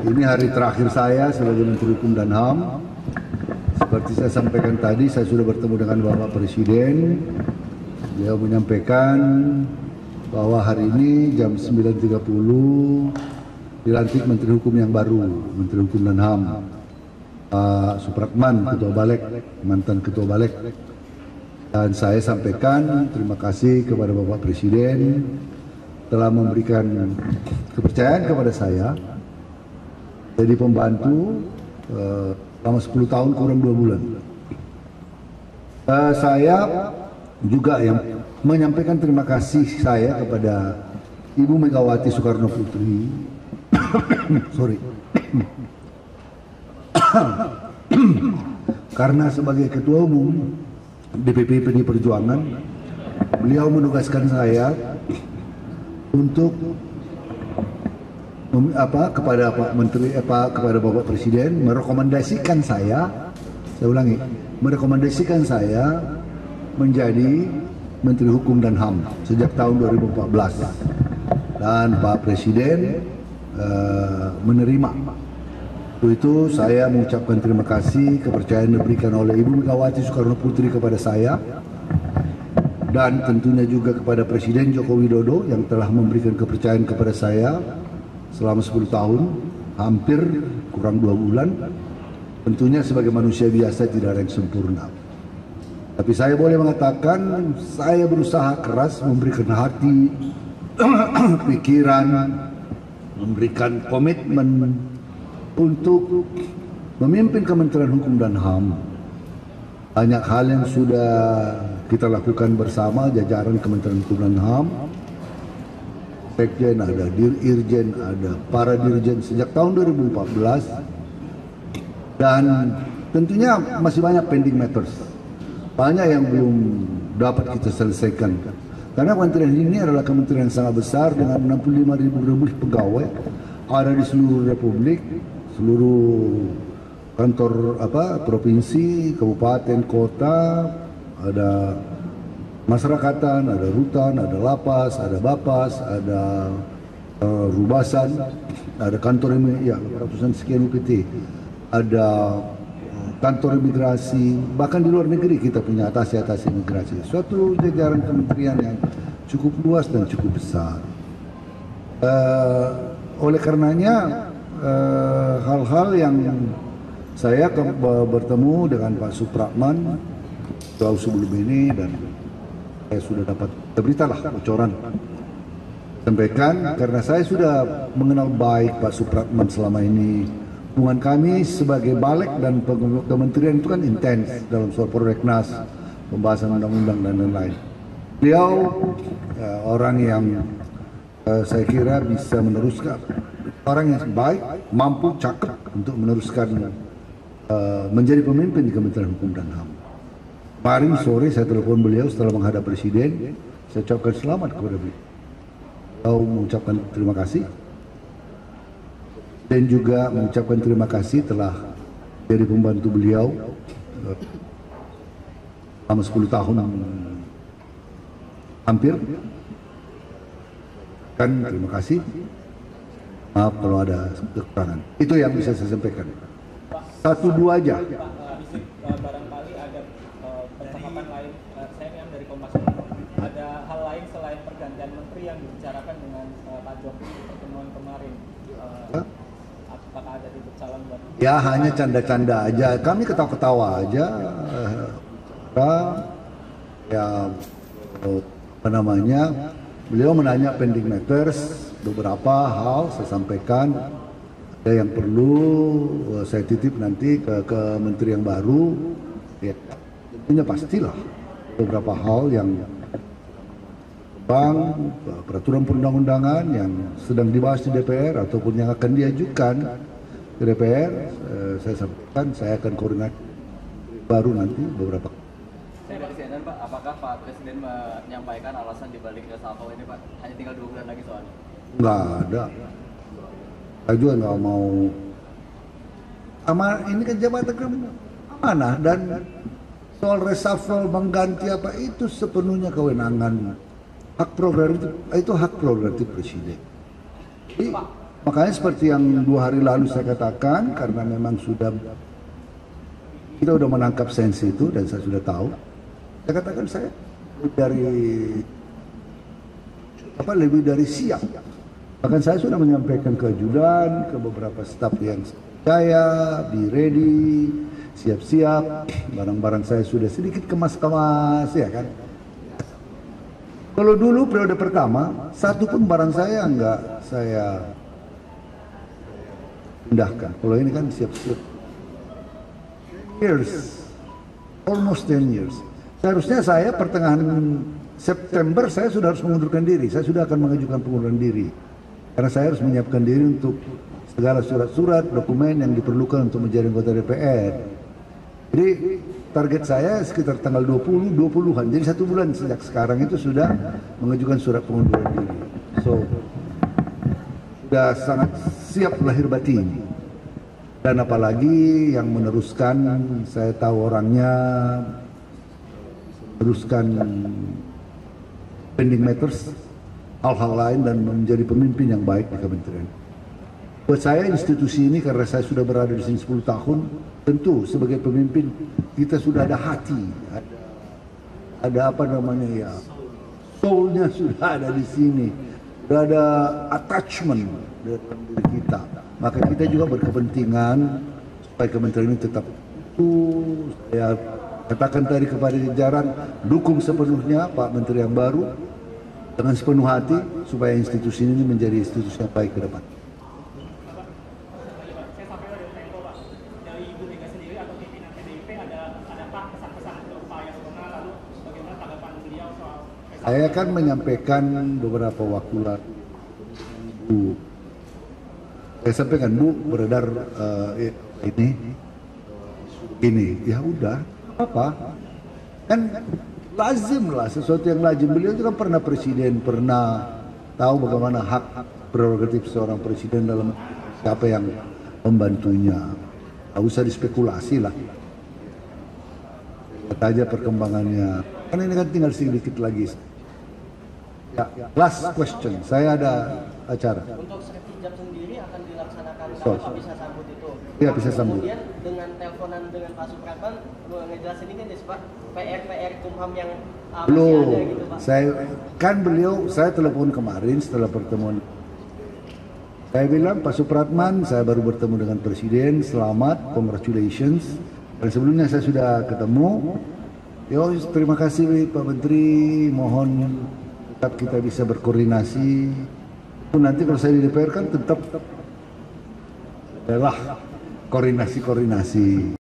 Ini hari terakhir saya sebagai Menteri Hukum dan HAM. Seperti saya sampaikan tadi, saya sudah bertemu dengan Bapak Presiden. Beliau menyampaikan bahwa hari ini jam 9.30 dilantik Menteri Hukum yang baru, Menteri Hukum dan HAM, Pak Supratman, Ketua Balek, mantan Ketua Balek. Dan saya sampaikan terima kasih kepada Bapak Presiden telah memberikan kepercayaan kepada saya jadi pembantu selama 10 tahun kurang 2 bulan. Saya juga yang menyampaikan terima kasih saya kepada Ibu Megawati Soekarno Putri karena sebagai Ketua Umum DPP PDI Perjuangan, beliau menugaskan saya untuk kepada Pak Menteri kepada Bapak Presiden merekomendasikan saya ulangi, merekomendasikan saya menjadi Menteri Hukum dan HAM sejak tahun 2014, dan Pak Presiden menerima. Itu saya mengucapkan terima kasih kepercayaan diberikan oleh Ibu Megawati Soekarno Putri kepada saya, dan tentunya juga kepada Presiden Joko Widodo yang telah memberikan kepercayaan kepada saya selama 10 tahun, hampir kurang 2 bulan. Tentunya sebagai manusia biasa tidak ada yang sempurna. Tapi saya boleh mengatakan saya berusaha keras memberikan hati, pikiran, memberikan komitmen untuk memimpin Kementerian Hukum dan HAM. Banyak hal yang sudah kita lakukan bersama jajaran Kementerian Hukum dan HAM. Sekjen ada, Dirjen ada, para dirjen sejak tahun 2014. Dan tentunya masih banyak pending matters. Banyak yang belum dapat kita selesaikan. Karena kementerian ini adalah kementerian yang sangat besar dengan 65.000 lebih pegawai ada di seluruh republik, seluruh kantor provinsi, kabupaten, kota, ada masyarakatan, ada rutan, ada lapas, ada bapas, ada rubasan, ada kantor ratusan sekian UPT, ada kantor imigrasi, bahkan di luar negeri kita punya atasi imigrasi. Suatu jajaran kementerian yang cukup luas dan cukup besar. Oleh karenanya hal-hal yang saya bertemu dengan Pak Supratman jauh sebelum ini, dan saya sudah dapat beritalah bocoran sampaikan karena saya sudah mengenal baik Pak Supratman selama ini. Hubungan kami sebagai Balek dan kementerian itu kan intens dalam soal prolegnas, pembahasan undang-undang dan lain-lain. Beliau orang yang saya kira bisa meneruskan, orang yang baik, mampu, cakep untuk meneruskan menjadi pemimpin di Kementerian Hukum dan HAM. Kemarin sore saya telepon beliau setelah menghadap Presiden, saya ucapkan selamat kepada beliau. Saya mengucapkan terima kasih dan juga mengucapkan terima kasih telah jadi pembantu beliau selama 10 tahun hampir. Terima kasih. Maaf kalau ada kekurangan. Itu yang bisa saya sampaikan. 1-2 aja. Barangkali ada percakapan lain. Saya yang dari Kompas. Ada hal lain selain pergantian menteri yang dibicarakan dengan Pak Jokowi di pertemuan kemarin. Apakah ada titik calon buat? Ya hanya canda-canda aja. Kami ketawa-ketawa aja. Ya apa namanya? Beliau menanya pending matters, beberapa hal saya sampaikan. Ada yang perlu saya titip nanti ke menteri yang baru. Ya, tentunya pastilah beberapa hal yang peraturan perundang-undangan yang sedang dibahas di DPR ataupun yang akan diajukan ke DPR, saya sampaikan saya akan koordinasi baru nanti beberapa. Saya dari CNN, Pak, apakah Pak Presiden menyampaikan alasan dibalik reshuffle ini, Pak? Hanya tinggal 2 bulan lagi soalnya. Nggak ada. Saya juga nggak mau. Ini kan jabatan amanah, dan soal reshuffle mengganti apa itu sepenuhnya kewenangan hak prerogatif, itu hak prerogatif Presiden. Jadi Makanya seperti yang 2 hari lalu saya katakan, karena memang kita sudah menangkap sensi itu dan saya sudah tahu. Saya katakan saya lebih dari siap. Bahkan saya sudah menyampaikan ke ajudan, ke beberapa staf yang saya, be ready, siap-siap. Barang-barang saya sudah sedikit kemas-kemas, ya kan. Kalau dulu periode pertama, satu pun barang saya enggak saya pindahkan. Kalau ini kan siap-siap. Almost 10 years. Seharusnya saya pertengahan September saya sudah harus mengundurkan diri. Saya sudah akan mengajukan pengunduran diri. Karena saya harus menyiapkan diri untuk segala surat-surat, dokumen yang diperlukan untuk menjadi anggota DPR. Jadi target saya sekitar tanggal 20-an. Jadi 1 bulan sejak sekarang itu sudah mengajukan surat pengunduran diri. So, sudah sangat siap lahir batin. Dan apalagi yang meneruskan, saya tahu orangnya, meneruskan pending matters, hal-hal lain dan menjadi pemimpin yang baik di kementerian. Buat saya institusi ini, karena saya sudah berada di sini 10 tahun, tentu sebagai pemimpin kita sudah ada hati, ada apa namanya ya, soulnya sudah ada di sini, sudah ada attachment dalam diri kita. Maka kita juga berkepentingan supaya kementerian ini tetap utuh. Saya katakan tadi kepada jajaran, dukung sepenuhnya Pak Menteri yang baru dengan sepenuh hati supaya institusi ini menjadi institusi yang baik ke depan. Saya akan menyampaikan beberapa waktu lalu, Bu. Saya sampaikan, Bu, beredar ini, ya udah, apa? Kan lazim lah, sesuatu yang lazim. Beliau juga pernah presiden, pernah tahu bagaimana hak prerogatif seorang presiden dalam siapa yang membantunya. Tak usah dispekulasi lah. Lihat aja perkembangannya. Kan ini kan tinggal sedikit lagi. Ya, last question. Saya ada acara. Untuk sertijab sendiri akan dilaksanakan So, Pak bisa sambut itu. Iya, bisa sambut. Kemudian dengan teleponan dengan Pak Supratman, ngejelasin ini kan Pak, PR Kumham yang masih Belum. ada gitu Pak. Saya telepon kemarin setelah pertemuan. Saya bilang, Pak Supratman, saya baru bertemu dengan Presiden, selamat, congratulations. Dan sebelumnya saya sudah ketemu. Yo, terima kasih Pak Menteri, mohon tetap kita bisa berkoordinasi. Nanti kalau saya di DPR kan tetap adalah koordinasi-koordinasi.